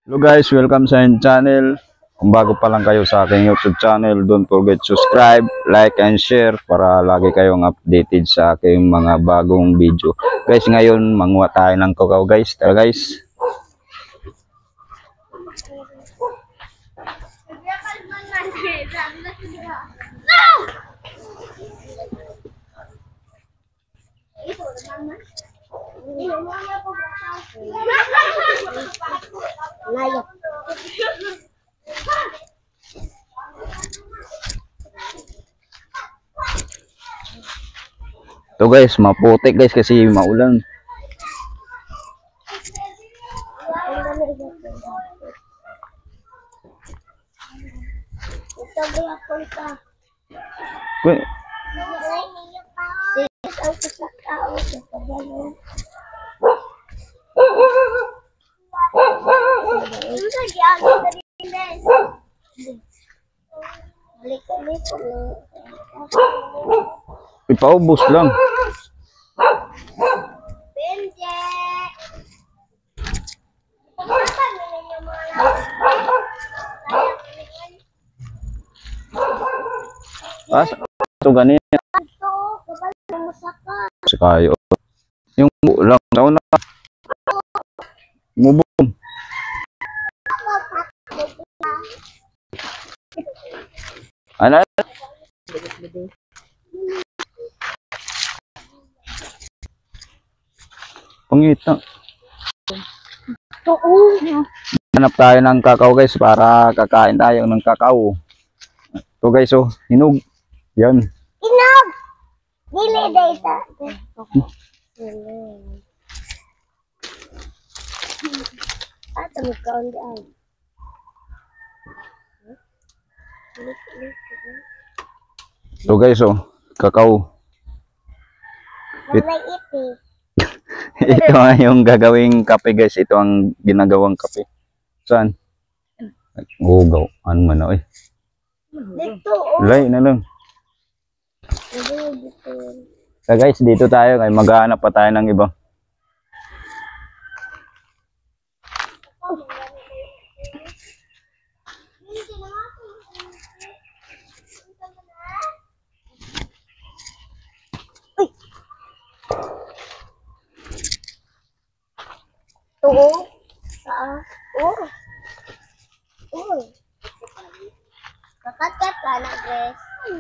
Hello guys, welcome sa aking channel. Kung bago pa lang kayo sa aking YouTube channel, don't forget subscribe, like, and share para lagi kayong updated sa aking mga bagong video. Guys, ngayon manguha tayo ng kakao guys. Tara guys. Layak. Ito guys, maputik guys kasi maulan. Ito ba ako ka? Uy, Sige, ang sa tao. ipaubos lang. Benje. So ganito sa kayo. Yung lang sa una. Mubong. Ano? Pangita. Hanap tayo ng kakao guys para kakain tayo ng kakao. Ito guys oh, hinog. Yan. Inog! Dili data. Ata mo kaon daan. Ito guys oh, kakao. Walay iti. Ito nga yung gagawing kape guys. Ito ang ginagawang kape. Saan? Gugaw. Ano man na eh. Dito oh. Lay na lang. Dito. So guys, dito tayo. Ay maghahanap pa tayo ng iba. Oo. Saan? Oo. Oo. Kakat-kat ka na, Grace.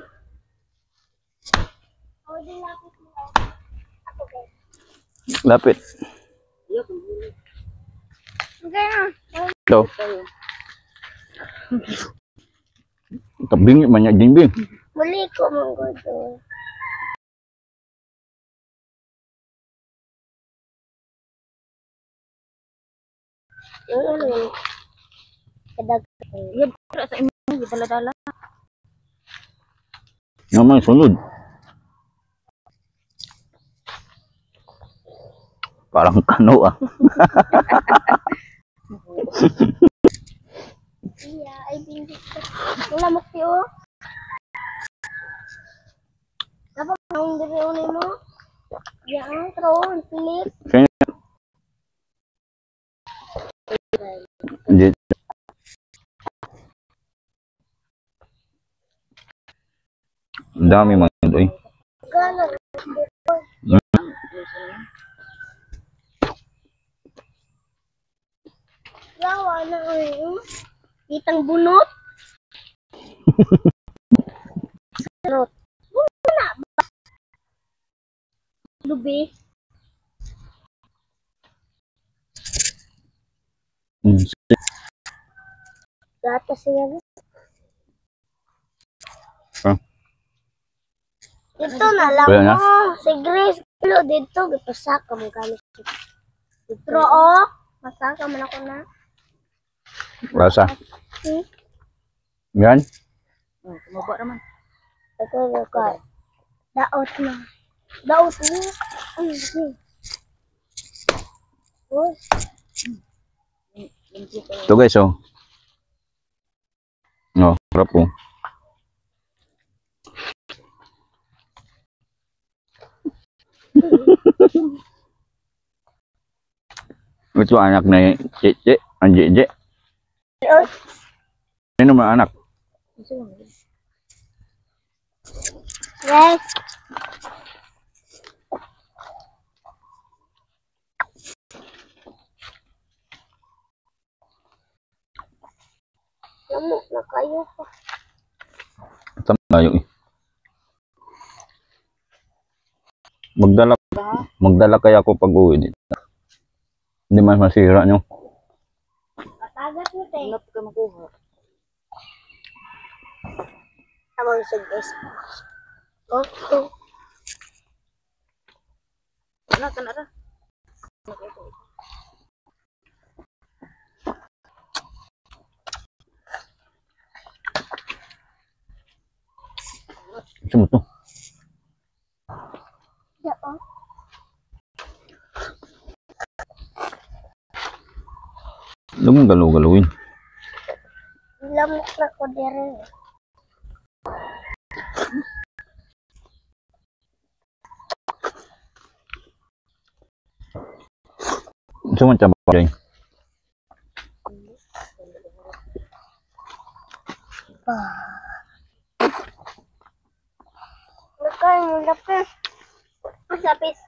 Ako din lapit mo. Ako, Grace. Lapit. Okay na. Ito. Tabing man niya gingbing. Muli ko mong gusto. Kadag. Iya, sa imo dala-dala. Naman sunod. Parang kano ah. Iya, ay bingit ko. Wala mo tiyo. Apa nang dire ulit mo? Yang tron, pilit. Hindi. Ang dami mga doy. Gana. Yawa na ay. Itang bunot. Sarot. Wala ba? Lubi. Gata siya. Ah. Ito na lang Wala na? mo. Si Grace, lo dito, gipasaka mo kami. Pero oh, masaka man ako na. Rasa. Hmm? Yan. Oh, tumaba naman. Ito ka. Daot na. Daot na. Oh. Ito guys oh. No, sarap po. Ito anak na Jeje, ang Jeje. Ano mga anak? Yes. Lamok na kayo pa. Tama tayo eh. Magdala kaya ako pag uwi dito. Hindi man masira nyo. Matagat mo tayo. Hanap ka makuha. Tamang suggest. Oh. Anak ka na ra. Gusto mo to? Oo. Huwag mong galaw-galawin. Lamok na ko dire. Gusto mo tsaba dyan? Nakain mo lapis. Lapis.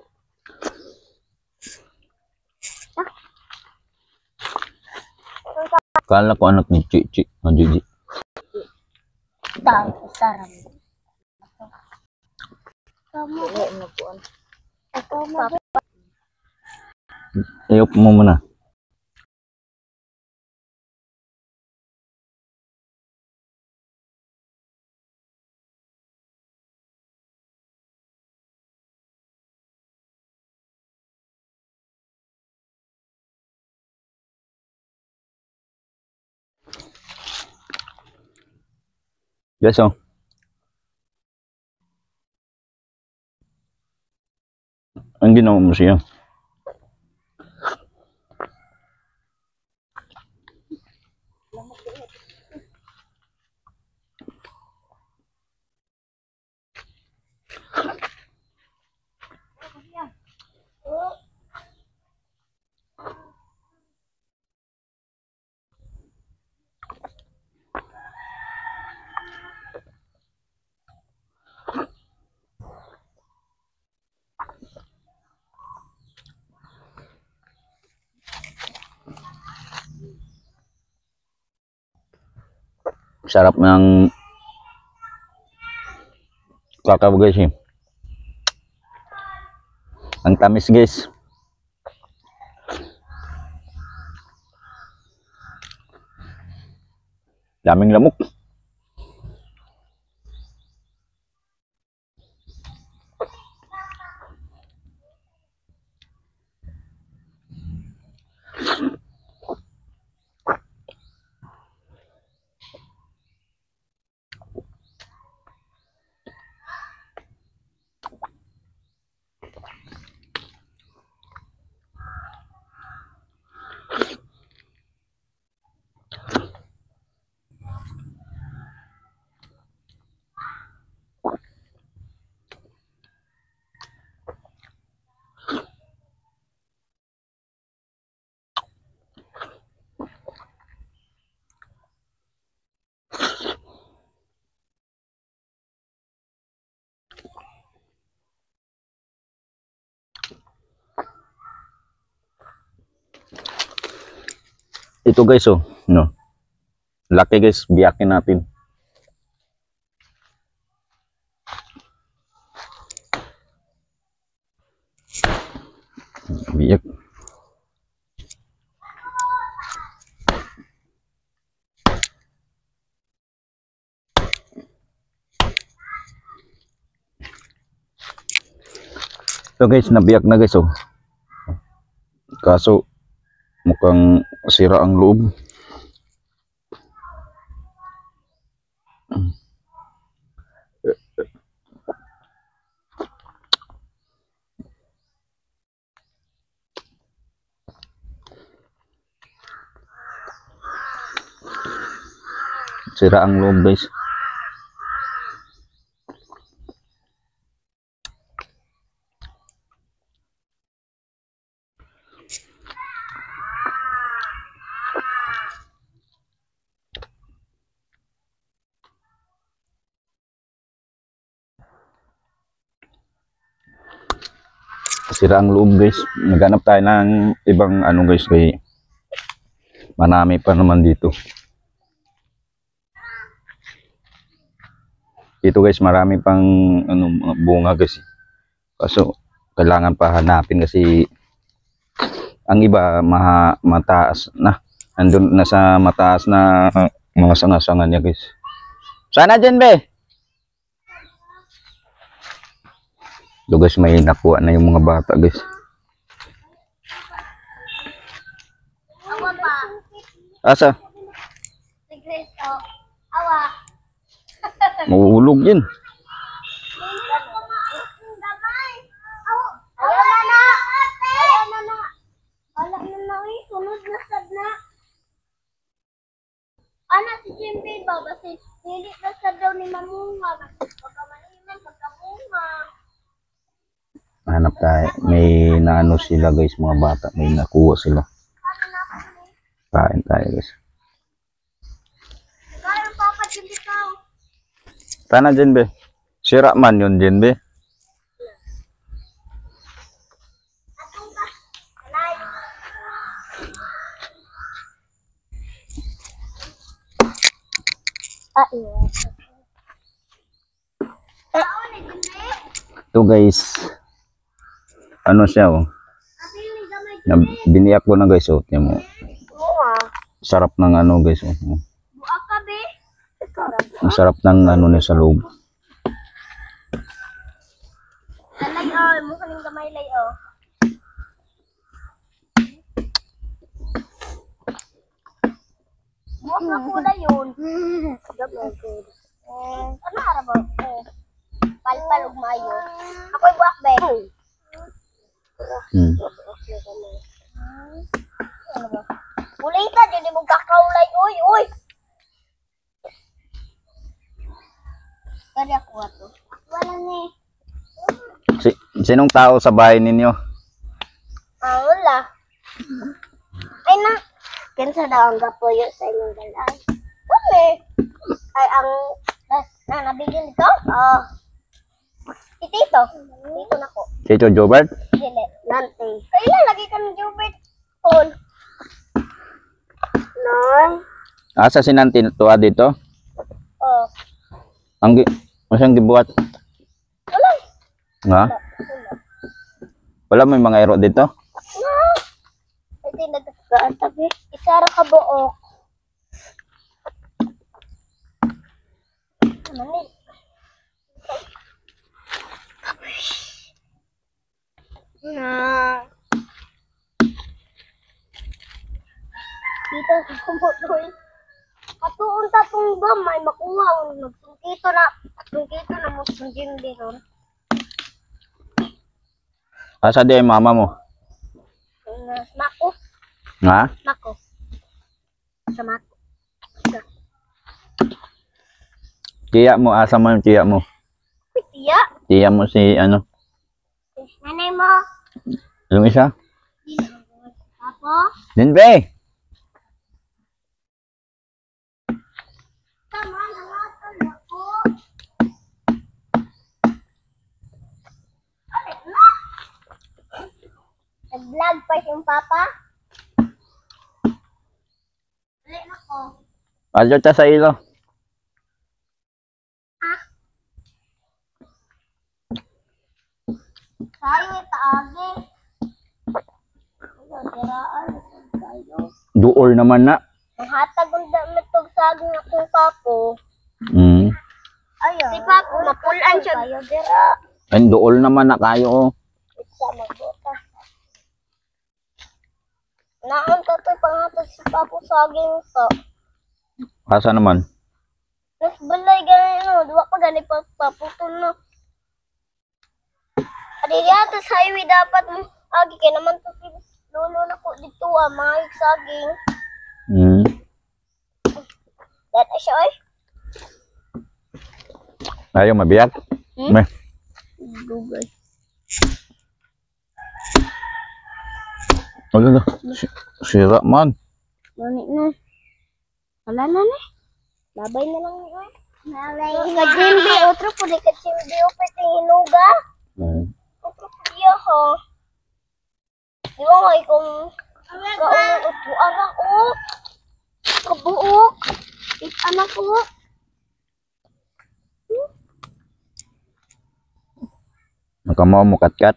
Kala ko anak ni Chichi. Ang Gigi. Tang sarang. Kamu Wala mo kuan. ako mo. Iyop mo muna. Yes, oh. Ang ginawa mo siya. Sarap ng kakao guys eh. Ang tamis guys. Daming lamok. Ito guys oh, no. Laki guys, biyakin natin. Biyak. Ito guys, nabiyak na guys oh. Kaso mukhang sira ang loob. Sira ang loob guys. sira ang loob guys. Naghanap tayo ng ibang ano guys kay marami pa naman dito. Dito guys marami pang ano mga bunga guys. Kaso kailangan pa hanapin kasi ang iba mataas na. Andun na sa mataas na mga sanga-sanga niya guys. Sana dyan be. So guys may nakuha na yung mga bata guys. Awa pa. Asa? Sigreto. Awa. Mahulog yun. Ayaw na na. Ayaw na na. Wala na na eh. Sunod na sad na. Ana si Jimbe ba? Kasi hindi na sad daw ni Mamunga. Pagkamaliman, pagkamunga. Hanap tayo. May naano sila guys mga bata. May nakuha sila. Kain tayo guys. Kaya ang papa Jimbe ka. Sana dyan be. Sira man yun dyan be. Ah, iya. Ito guys. Ano siya oh. Biniyak ko na guys oh. Tiyan mo. Sarap ng ano guys oh. Buak ka be. Ang sarap ng ano niya sa loob. Alay oh, mo kaning gamay lay oh. Buak na kulay yun. Ano ara ba? Palpal ug mayo. Ako'y buak be. Hmm. Ano ba? Ulita jud mo kakaulay oy oy. Kaya ko ato. Wala ni. Sinong tao sa bahay ninyo? Wala. Ay na. Kinsa daw ang gapuyo sa inyong balay? Kami. Ay ang nabigyan ko? Oh. Tito. Dito na ko. Tito Jobert? Dili. Nante. Ay lagi kami Jubert. Tol. Noy. Asa si Nanti tuwa dito? Oh. Masang gibuhat? Wala. Nga? Wala may mga ero dito? Hindi nagkakaan tabi. Isara ka buok. Ano ni? Na. Dito sa kumutoy. Katuon ta tong ba may makuha nagtungkito na mo sa gym dito. Asa di ay mama mo? Mako. Nga? Mako. Sa mako. Tiya mo, asa mo yung tiya mo? Tiya. Tiya mo si ano? Nanay mo. Yung isa? Apo. Dinbe! Tama na nga ako. Nag-vlog pa yung papa? Ulit ako. Alyo ta sa ilo. Tayo taagi. Diraan. Duol naman na. Ang hatag ang damit og saging akong papo. Mm. Ayo. Si papo mapulan siya. Tayo dira. Ay, duol naman na kayo oh. Isa magbuta. Naon ka to pangatag si papo saging to. Asa naman? Mas balay gani no, duwa pa gani paputol no. Adi yata sa highway dapat mo agi kay naman to lolo na ko dito mga saging. Mm. Data siya oy. Ayaw mabiyak? May. Google. Wala. Sira man. Mani no. Wala na ni. Labay na lang ni oy. Labay. Ka Jimby, otro po di ka Jimby o pwede hinuga. Mm. Otro po diyo ho. Di ba nga ikong kaunang upo anak ko? Kabuok. Anak ko. Nakamaw mo katkat.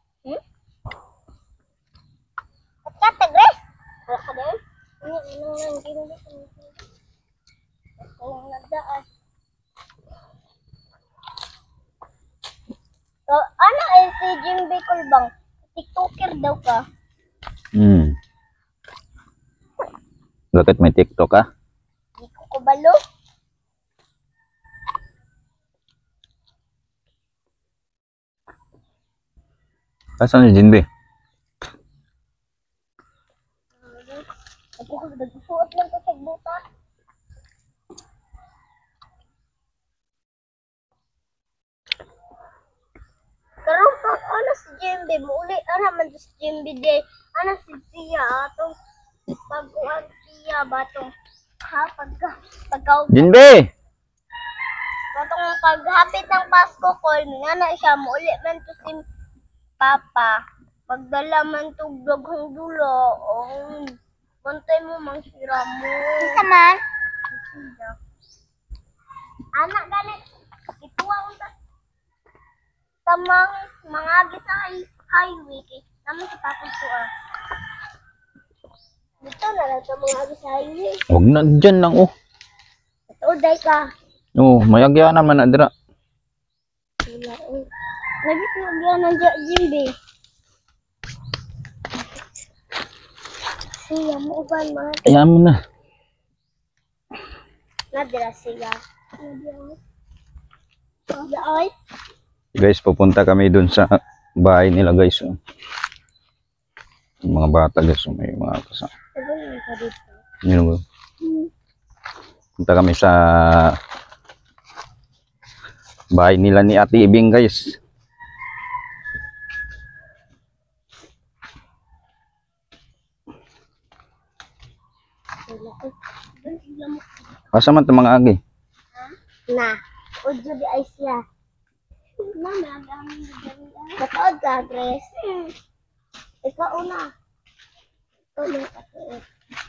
Kata Grace. Wala ka din? Ano lang ginuli ko. Ako nagdaan. So, ano si Jimby Kulbang? TikToker daw ka. Bakit may TikTok ka? Di ko kubalo. Asan si Jinbe? Ako nagsusuot lang ko sa buta. Pero pag ano si Jimby, muli, ano man si Jimby day, ano si Sia, atong pag-uwan siya, batong, ha, Jinbe! batong paghapit ng Pasko, call nga na siya, muli man to si Papa, pagdala man to daghang dulo, bantay mo, mangsira mo. Isa man? Anak, ganit, ituwa unta. Tamang mga sa highway kay naman sa tapos ko Dito na lang sa mga sa highway. Huwag na dyan lang oh. Uday ka. Oh, mayagya naman na dira. Lagi ko yan ng Jimby. Siya mo ba man? Ayan mo na. Nadira siya. Ay. Guys, pupunta kami dun sa bahay nila guys. Oh. Yung mga bata guys, may mga kasama. Yun, punta kami sa bahay nila ni Ate Ibing guys. Asa man 'tong mga agi? Na. Udyo di ay siya. Katood ka, Grace. Ikaw una. Ikaw na katood.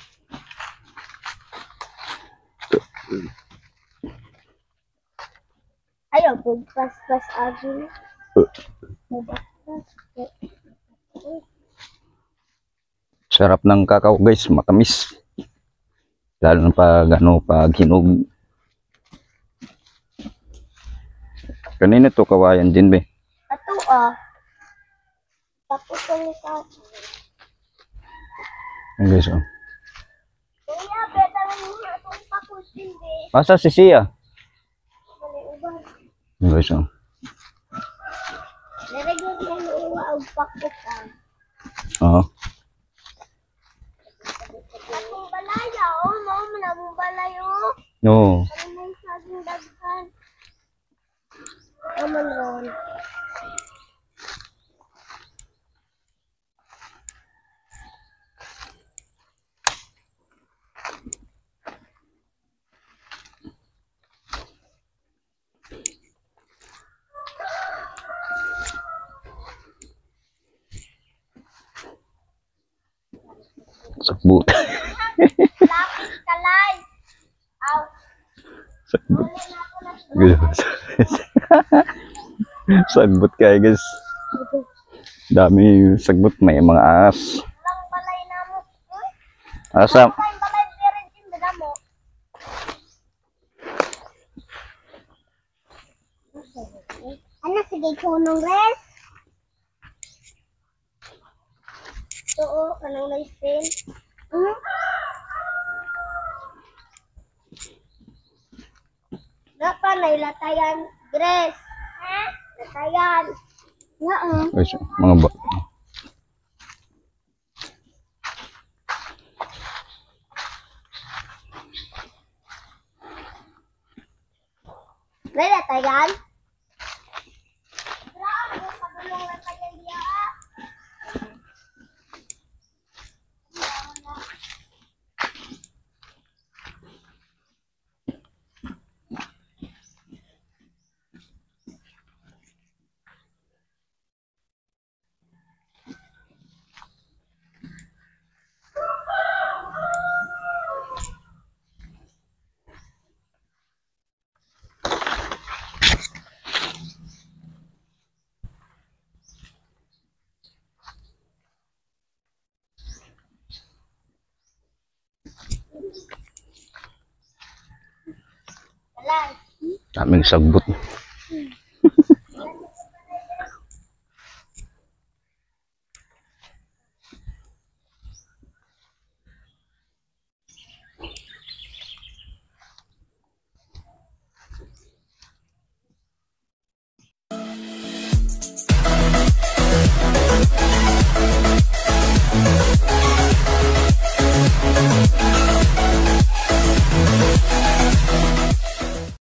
Ayaw, pas agi. Sarap ng kakao guys, matamis. Lalo na pag pag hinog. Kanina to kawayan din be. Ato Tapos kami sa... Ayan guys oh. Kuya, beta lang mo atong tapos din be. Asa si Sia? Maliuban. Ayan guys oh. Nalagyan ko ng uwa o pakpok ka. Oo. Atong balaya, mau manabong balayo. Oo. Ano may saging daghan. Aman ron. Sakbut. Lapis kalay. Aw. Sakbut. Wala na ako na. Sagbut kayo guys. Dami sagbut, may mga as. Lang balay na mo. Asa? Kain balay dire din beda mo. Ano sige kunong res? Oo, kanang na-spin. Napa nailatayan, Grace? Ha? Latayan. Guys, mga ba. Nailatayan? Grabe, padulong latayan diya. Daming sagbot.